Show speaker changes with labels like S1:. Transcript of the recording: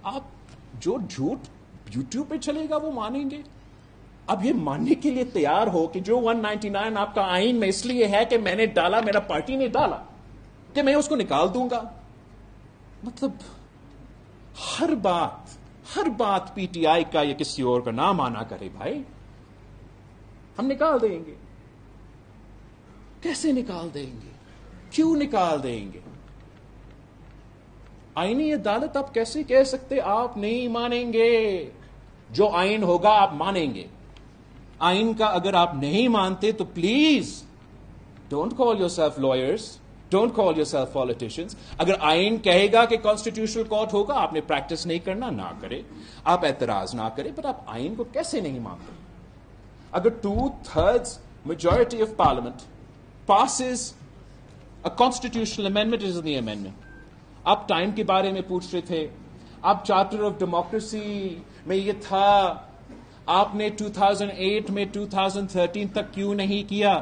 S1: آپ جو جھوٹ یوٹیوب پہ چلے گا وہ مانیں گے. اب یہ ماننے کے لیے تیار ہو کہ جو 199 آپ کا آئین میں اس لیے ہے کہ میں نے ڈالا, میرا پارٹی نے ڈالا, کہ میں اس کو نکال دوں گا. مطلب ہر بات پی ٹی آئی کا یا کسی اور کا نہ مانا کرے بھائی, ہم نکال دیں گے. کیسے نکال دیں گے؟ کیوں نکال دیں گے؟ آئینی عدالت آپ کیسے کہہ سکتے آپ نہیں مانیں گے؟ جو آئین ہوگا آپ مانیں گے. آئین کا اگر آپ نہیں مانتے تو please don't call yourself lawyers, don't call yourself politicians. اگر آئین کہے گا کہ کانسٹیٹیوشنل کورٹ ہوگا, آپ نے پریکٹس نہیں کرنا, نہ کرے, آپ اعتراض نہ کریں, بٹ آپ آئین کو کیسے نہیں مانتے؟ اگر 2/3 majority of parliament passes a constitutional amendment, is the amendment. آپ ٹائم کے بارے میں پوچھ رہے تھے, آپ چارٹر آف ڈیموکریسی میں یہ تھا, آپ نے 2008 میں 2013 تک کیوں نہیں کیا؟